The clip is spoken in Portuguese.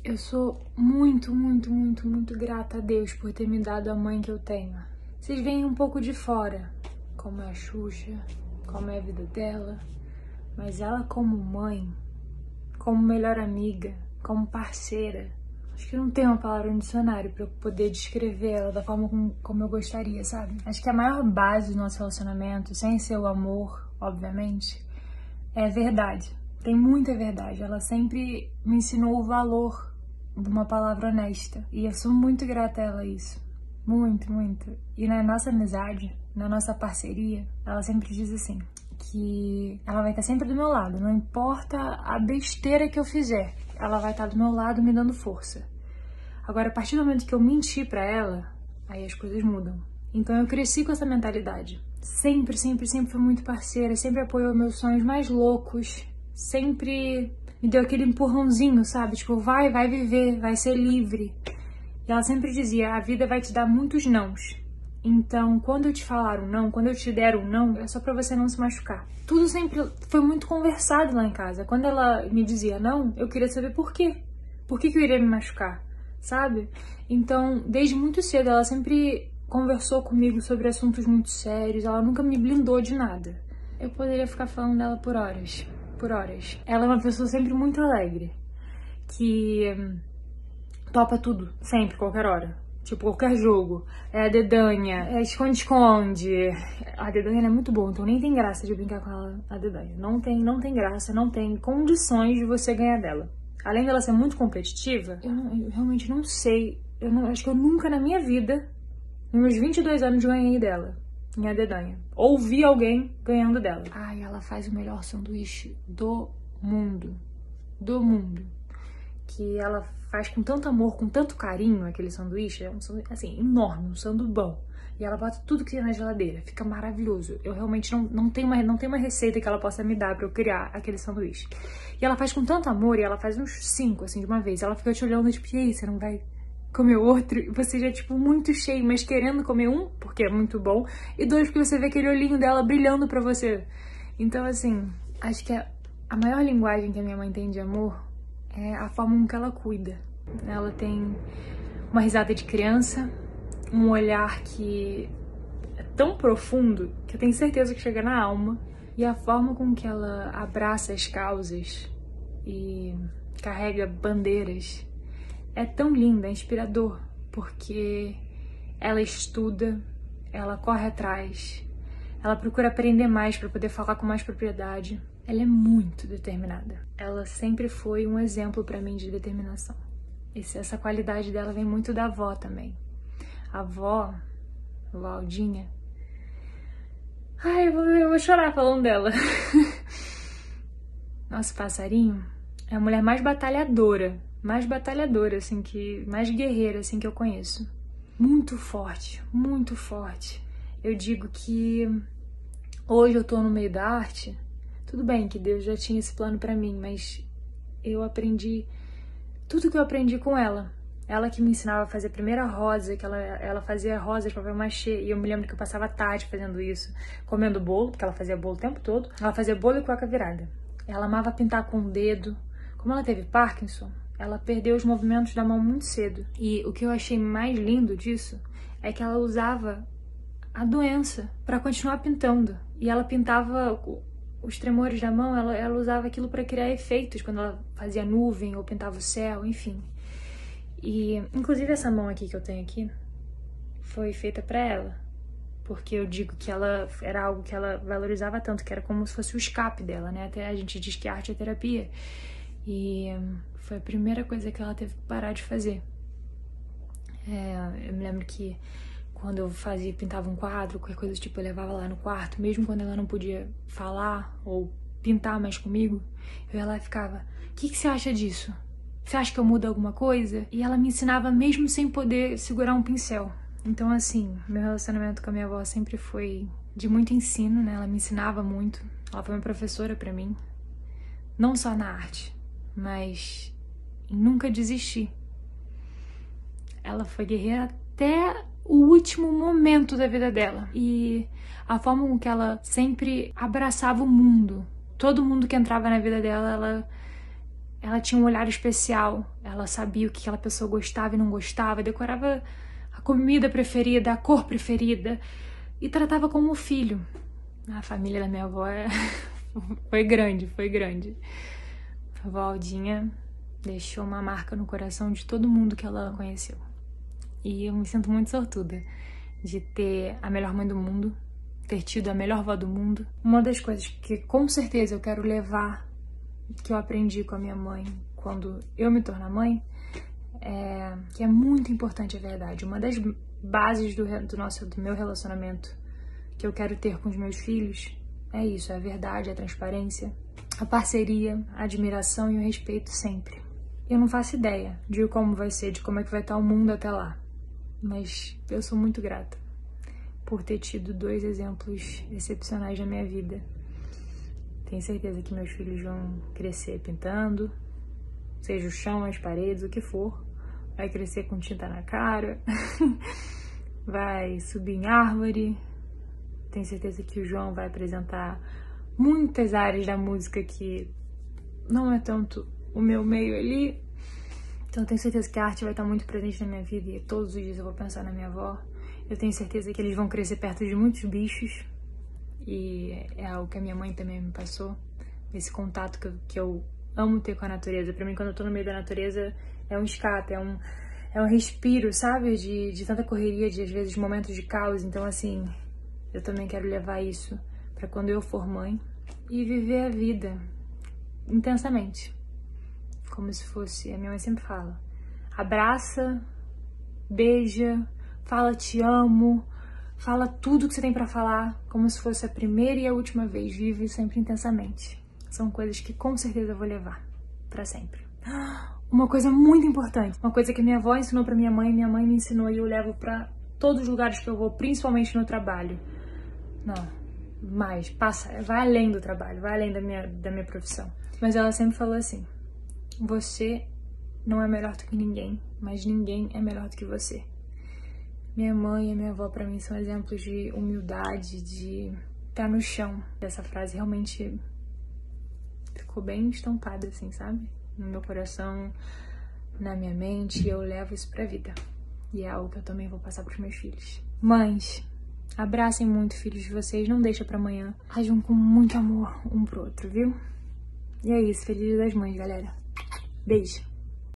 Eu sou muito, muito, muito, muito grata a Deus por ter me dado a mãe que eu tenho. Vocês veem um pouco de fora, como é a Xuxa, como é a vida dela, mas ela como mãe, como melhor amiga, como parceira, acho que não tem uma palavra no dicionário pra eu poder descrever ela da forma como eu gostaria, sabe? Acho que a maior base do nosso relacionamento, sem ser o amor, obviamente, é a verdade. Tem muita verdade. Ela sempre me ensinou o valor de uma palavra honesta. E eu sou muito grata a ela isso. Muito, muito. E na nossa amizade, na nossa parceria, ela sempre diz assim, que ela vai estar sempre do meu lado. Não importa a besteira que eu fizer, ela vai estar do meu lado me dando força. Agora, a partir do momento que eu menti pra ela, aí as coisas mudam. Então eu cresci com essa mentalidade. Sempre, sempre, sempre foi muito parceira, sempre apoiou meus sonhos mais loucos, sempre me deu aquele empurrãozinho, sabe? Tipo, vai viver, vai ser livre. E ela sempre dizia, a vida vai te dar muitos nãos. Então, quando eu te falar um não, quando eu te der um não, é só pra você não se machucar. Tudo sempre foi muito conversado lá em casa. Quando ela me dizia não, eu queria saber por quê. Por que eu iria me machucar, sabe? Então, desde muito cedo, ela sempre conversou comigo sobre assuntos muito sérios. Ela nunca me blindou de nada. Eu poderia ficar falando dela por horas. Por horas. Ela é uma pessoa sempre muito alegre. Que topa tudo, sempre, qualquer hora. Tipo, qualquer jogo. É a dedanha, é esconde-esconde. A dedanha é muito boa, então nem tem graça de brincar com ela, a dedanha. Não tem graça, não tem condições de você ganhar dela. Além dela ser muito competitiva, eu realmente não sei. Acho que eu nunca na minha vida, nos meus 22 anos, ganhei dela. Em a dedanha. Ou vi alguém ganhando dela. Ai, ela faz o melhor sanduíche do mundo. Do mundo. Que ela faz com tanto amor, com tanto carinho aquele sanduíche. É um sanduíche, assim, enorme, um sanduíche bom. E ela bota tudo que tem na geladeira. Fica maravilhoso. Eu realmente não tenho uma receita que ela possa me dar pra eu criar aquele sanduíche. E ela faz com tanto amor, e ela faz uns 5, assim, de uma vez. Ela fica te olhando, tipo, e aí, você não vai comer outro? E você já, tipo, muito cheio, mas querendo comer um, porque é muito bom. E 2, porque você vê aquele olhinho dela brilhando pra você. Então, assim, acho que a maior linguagem que a minha mãe tem de amor é a forma com que ela cuida. Ela tem uma risada de criança, um olhar que é tão profundo que eu tenho certeza que chega na alma. E a forma com que ela abraça as causas e carrega bandeiras é tão linda, é inspirador, porque ela estuda, ela corre atrás, ela procura aprender mais para poder falar com mais propriedade. Ela é muito determinada. Ela sempre foi um exemplo para mim de determinação. Essa qualidade dela vem muito da avó também. A avó Aldinha. Ai, eu vou chorar falando dela. Nosso passarinho é a mulher mais batalhadora, assim, mais guerreira, assim, que eu conheço. Muito forte, muito forte. Eu digo que hoje eu tô no meio da arte. Tudo bem que Deus já tinha esse plano pra mim, mas eu aprendi tudo que eu aprendi com ela. Ela que me ensinava a fazer a primeira rosa, que ela fazia rosas de papel machê, e eu me lembro que eu passava a tarde fazendo isso, comendo bolo, porque ela fazia bolo o tempo todo. Ela fazia bolo e cueca virada. Ela amava pintar com o dedo. Como ela teve Parkinson, ela perdeu os movimentos da mão muito cedo. E o que eu achei mais lindo disso é que ela usava a doença pra continuar pintando. E ela pintava os tremores da mão, ela usava aquilo para criar efeitos, quando ela fazia nuvem ou pintava o céu, enfim. E, inclusive, essa mão aqui que eu tenho aqui foi feita para ela, porque eu digo que ela era algo que ela valorizava tanto, que era como se fosse o escape dela, né? Até a gente diz que a arte é terapia. E foi a primeira coisa que ela teve que parar de fazer. Eu me lembro que quando eu pintava um quadro, qualquer coisa do tipo, eu levava lá no quarto, mesmo quando ela não podia falar ou pintar mais comigo, eu ia lá e ficava, o que você acha disso? Você acha que eu mudo alguma coisa? E ela me ensinava mesmo sem poder segurar um pincel. Então, assim, meu relacionamento com a minha avó sempre foi de muito ensino, né? Ela me ensinava muito. Ela foi uma professora pra mim. Não só na arte, mas em nunca desistir. Ela foi guerreira até o último momento da vida dela. E a forma com que ela sempre abraçava o mundo. Todo mundo que entrava na vida dela, ela tinha um olhar especial. Ela sabia o que aquela pessoa gostava e não gostava, decorava a comida preferida, a cor preferida e tratava como filho. A família da minha avó foi grande, foi grande. A avó Aldinha deixou uma marca no coração de todo mundo que ela conheceu. E eu me sinto muito sortuda de ter a melhor mãe do mundo, ter tido a melhor avó do mundo. Uma das coisas que com certeza eu quero levar, que eu aprendi com a minha mãe quando eu me tornar mãe, que é muito importante, é verdade. Uma das bases do meu relacionamento que eu quero ter com os meus filhos é isso, é a verdade, a transparência, a parceria, a admiração e o respeito sempre. Eu não faço ideia de como vai ser, de como é que vai estar o mundo até lá, mas eu sou muito grata por ter tido 2 exemplos excepcionais na minha vida. Tenho certeza que meus filhos vão crescer pintando, seja o chão, as paredes, o que for. Vai crescer com tinta na cara, vai subir em árvore. Tenho certeza que o João vai apresentar muitas áreas da música que não é tanto o meu meio ali. Então tenho certeza que a arte vai estar muito presente na minha vida e todos os dias eu vou pensar na minha avó. Eu tenho certeza que eles vão crescer perto de muitos bichos e é algo que a minha mãe também me passou. Esse contato que eu amo ter com a natureza. Pra mim, quando eu tô no meio da natureza, é um escape, é um respiro, sabe? De tanta correria, de às vezes momentos de caos. Então assim, eu também quero levar isso pra quando eu for mãe e viver a vida intensamente. Como se fosse, a minha mãe sempre fala, abraça, beija, fala te amo, fala tudo que você tem pra falar, como se fosse a primeira e a última vez, vive sempre intensamente. São coisas que com certeza eu vou levar pra sempre. Uma coisa muito importante, uma coisa que minha avó ensinou pra minha mãe me ensinou e eu levo pra todos os lugares que eu vou, principalmente no trabalho. Não, mais, vai além do trabalho, vai além da minha profissão. Mas ela sempre falou assim, você não é melhor do que ninguém, mas ninguém é melhor do que você. Minha mãe e minha avó pra mim são exemplos de humildade, de pé no chão. Essa frase realmente ficou bem estampada assim, sabe? No meu coração, na minha mente, e eu levo isso pra vida. E é algo que eu também vou passar pros meus filhos. Mães, abracem muito filhos de vocês, não deixa pra amanhã. Ajam com muito amor um pro outro, viu? E é isso, feliz Dia das Mães, galera. Beijo!